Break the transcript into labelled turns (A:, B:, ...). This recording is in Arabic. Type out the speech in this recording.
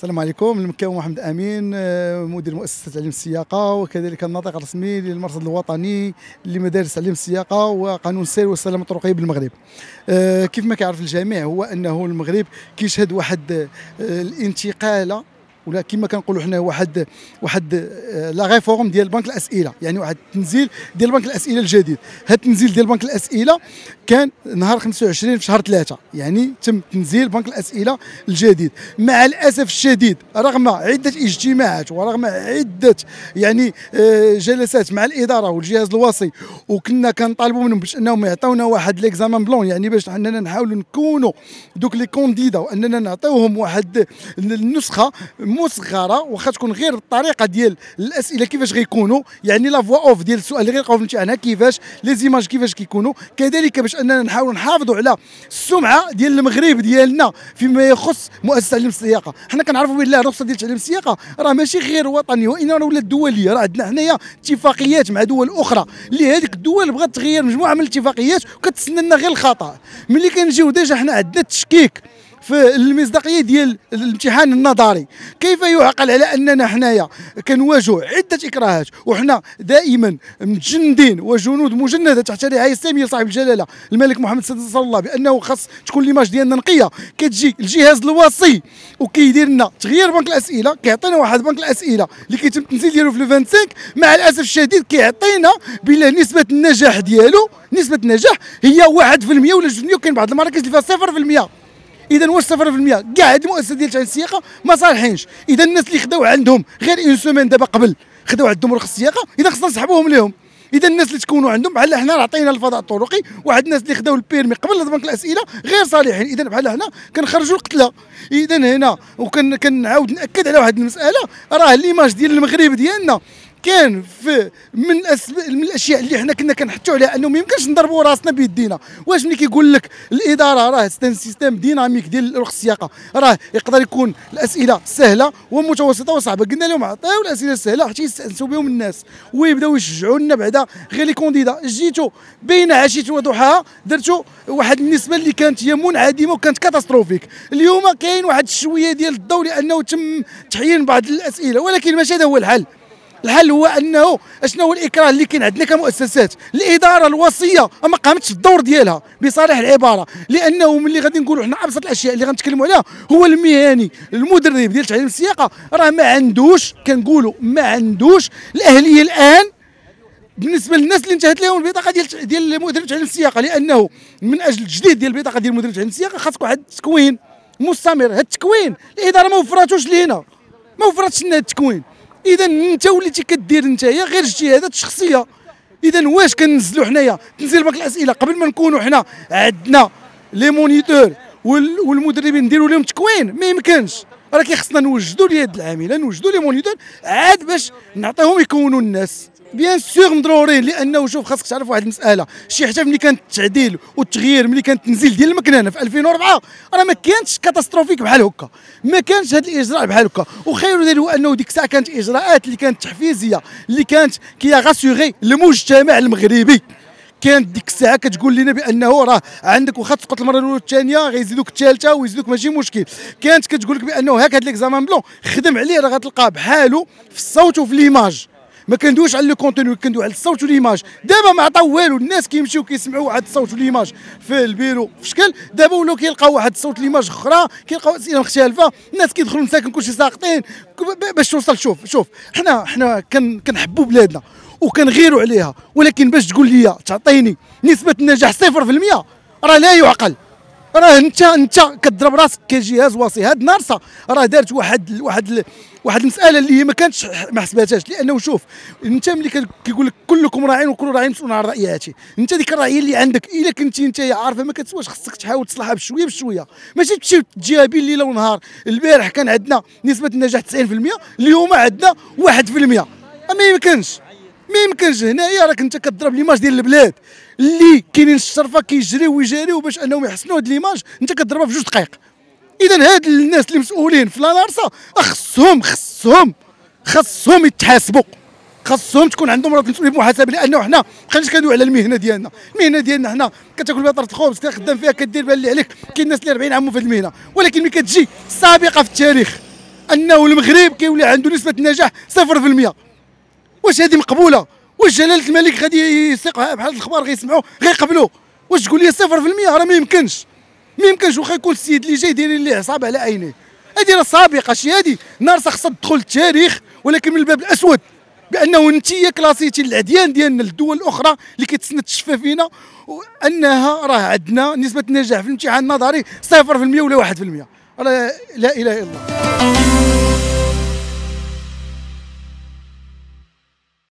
A: السلام عليكم. المكاوي محمد امين، مدير مؤسسه تعليم السياقه وكذلك الناطق الرسمي للمرصد الوطني لمدارس تعليم السياقه وقانون السير والسلامه الطرقيه بالمغرب. كيف ما كيعرف الجميع هو انه المغرب كيشهد واحد الانتقاله، ولا كما كنقولوا حنا واحد لا ريفورم ديال بنك الاسئله، يعني واحد التنزيل ديال بنك الاسئله الجديد. هذا التنزيل ديال بنك الاسئله كان نهار 25 في شهر 3، يعني تم تنزيل بنك الاسئله الجديد. مع الاسف الشديد رغم عده اجتماعات ورغم عده يعني جلسات مع الاداره والجهاز الوصي، وكنا كنطالبوا منهم باش انهم يعطيونا واحد ليكزامان بلون، يعني باش اننا نحاولوا نكونوا دوك لي كونديدا واننا نعطيوهم واحد النسخه مصغره، واخا تكون غير الطريقه ديال الاسئله كيفاش غيكونوا، يعني لا فوا اوف ديال السؤال اللي غيلقاو في الامتحان كيفاش لي زيماج كيفاش كيكونوا، كذلك باش اننا نحاولوا نحافظوا على السمعه ديال المغرب ديالنا فيما يخص مؤسسه تعليم السياقه. حنا كنعرفوا بان الرخصه ديال تعليم السياقه راه ماشي غير وطنيه وانما ولات دوليه، راه عندنا حنايا اتفاقيات مع دول اخرى اللي هذيك الدول بغات تغير مجموعه من الاتفاقيات وكتسنى لنا غير الخطا. ملي كنجيو ديجا حنا عندنا التشكيك في المصداقيه ديال الامتحان النظري، كيف يعقل على اننا حنايا كنواجهوا عده اكراهات وحنا دائما متجندين وجنود مجنده تحت رعايه ساميه صاحب الجلاله الملك محمد السادس صلى الله بانه خاص تكون ليماج ديالنا نقيه. كتجي الجهاز الوصي وكيدير لنا تغيير بنك الاسئله، كيعطينا واحد بنك الاسئله اللي كيتم التنزيل ديالو في 25، مع الاسف الشديد كيعطينا بلا نسبه النجاح ديالو، نسبه النجاح هي 1% ولا 2%، وكاين بعض المراكز اللي فيها 0%. اذا واش 0%؟ كاع هاد المؤسسات ديال تعليم السياقه ما صالحينش. اذا الناس اللي خداو عندهم غير اون سومين دابا قبل خداو عندهم رخص السياقه، اذا خصنا نسحبوهم لهم. اذا الناس اللي تكونوا عندهم بحال حنا راه عطينا الفضاء الطرقي، واحد الناس اللي خداو البيرمي قبل بنك الاسئله غير صالحين، اذا بحال حنا كنخرجوا القتله. اذا هنا كنعاود ناكد على واحد المساله، راه ليماج ديال المغرب ديالنا كان في من الاشياء اللي حنا كنا كنحثوا عليها انه ما يمكنش نضربوا راسنا بيدينا. واش ملي كيقول لك الاداره راه سيستم ديناميك ديال رخص السياقه راه يقدر يكون الاسئله سهله ومتوسطه وصعبه، قلنا لهم عطيو الاسئله السهله حتى يستانسوا بهم الناس ويبداو يشجعوا لنا بعدا غير لي كونديدا. جيتوا بين عشيه وضحاها درتوا واحد النسبه اللي كانت هي منعدمه وكانت كاتاستروفيك. اليوم كاين واحد شويه ديال الضوء لانه تم تحيين بعض الاسئله، ولكن ماشي هذا هو الحل. الحل هو انه اشنو هو الاكراه اللي كاين عندنا كمؤسسات؟ الاداره الوصيه ما قامتش في الدور ديالها بصريح العباره، لانه ملي غادي نقولوا حنا ابسط الاشياء اللي غنتكلموا عليها هو المهني المدرب ديال تعليم السياقه راه ما عندوش، كنقولوا ما عندوش الاهليه الان بالنسبه للناس اللي انتهت لهم البطاقه ديال مدرب تعليم السياقه، لانه من اجل التجديد ديال البطاقه ديال مدرب تعليم السياقه خاصك واحد التكوين مستمر. هذا التكوين الاداره ما وفراتوش لينا، ما وفراتش لنا التكوين. اذا انت وليتي كدير نتايا غير اجتهادات شخصيه. اذا واش كننزلوا حنايا تنزيل بنك الاسئله قبل ما نكونوا حنا عندنا لي مونيتور والمدربين نديروا لهم تكوين؟ ما يمكنش. راه كيخصنا نوجدوا اليد العامله، نوجدوا لي مونيتور عاد باش نعطيهم يكونوا الناس. بيان سور مضرورين، لانه شوف خاصك تعرف واحد المساله، شي حتى ملي كان التعديل والتغيير ملي كان التنزيل ديال المكنانه في 2004 راه ما كانتش كاتاستروفيك بحال هكا، ما كانش هذا الاجراء بحال هكا. وخير ذلك هو انه ديك الساعه كانت اجراءات اللي كانت تحفيزيه اللي كانت غاسيغي المجتمع المغربي. كانت ديك الساعه كتقول لنا بانه راه عندك واخا تسقط المره الاولى والثانيه غيزيدوك الثالثه ويزيدوك ماشي مشكل. كانت كتقول لك بانه هاك هذا ليكزامان بلون خدم عليه راه غتلقاه بحالو في الصوت وفي ليماج، ما كندويش على لو كونتوني، كندوي على الصوت والليماج. دابا ما عطاو والو، الناس كيمشيو كيسمعوا واحد الصوت والليماج في البيرو في شكل، دابا ولاو كيلقاو واحد الصوت والليماج اخرى، كيلقاو اسئله مختلفه، الناس كيدخلوا مساكن كلشي ساقطين باش توصل. شوف حنا كنحبوا بلادنا وكنغيروا عليها، ولكن باش تقول لي تعطيني نسبه النجاح 0% راه لا يعقل. راه انت كتضرب راسك كجهاز وصي. هاد نارسه راه دارت واحد المساله اللي هي ما كانتش ما حسباتهاش، لانه شوف انت ملي كيقول لك كلكم راع وكل راعي مسؤول عن رعيته، انت ديك الرعيه اللي عندك الا كنتي انت عارفه ما كتسواش خصك تحاول تصلحها بشويه بشويه، ماشي تمشي تجيها بين ليله ونهار. البارح كان عندنا نسبه النجاح 90%، اليوم عندنا 1%. ما يمكنش هنايا راك انت كضرب ليماج ديال البلاد اللي كاينين الشرفه كيجريو ويجاريو باش انهم يحسنوا هاد ليماج، انت كضربها في 2 دقائق. اذا هاد الناس اللي مسؤولين في لانارسا خصهم يتحاسبوا، خاصهم تكون عندهم راه مسؤوليه محاسبه، لانه حنا ما بقيناش كندويو على المهنه ديالنا حنا كتاكل بها طرف الخبز كتخدم فيها كدير بها اللي عليك. كاين الناس اللي 40 عام في هذه المهنه، ولكن ملي كتجي سابقه في التاريخ انه المغرب كيولي عنده نسبه النجاح 0%. واش هذه مقبوله؟ واش جلاله الملك غادي يثق بحال الاخبار غيسمعوا غيقبلوا؟ واش تقول لي 0%؟ راه ما يمكنش، ما يمكنش. واخا يكون السيد اللي جاي دايرين ليه عصابه على عينيه، هذه راه سابقه. شي هذه نار خاصها تدخل التاريخ، ولكن من الباب الاسود، بانه انت كلاسيتي العديان ديالنا للدول الاخرى اللي كيتسنى تشفى فينا، وانها راه عندنا نسبه النجاح في الامتحان النظري 0% ولا 1%. راه لا اله الا الله.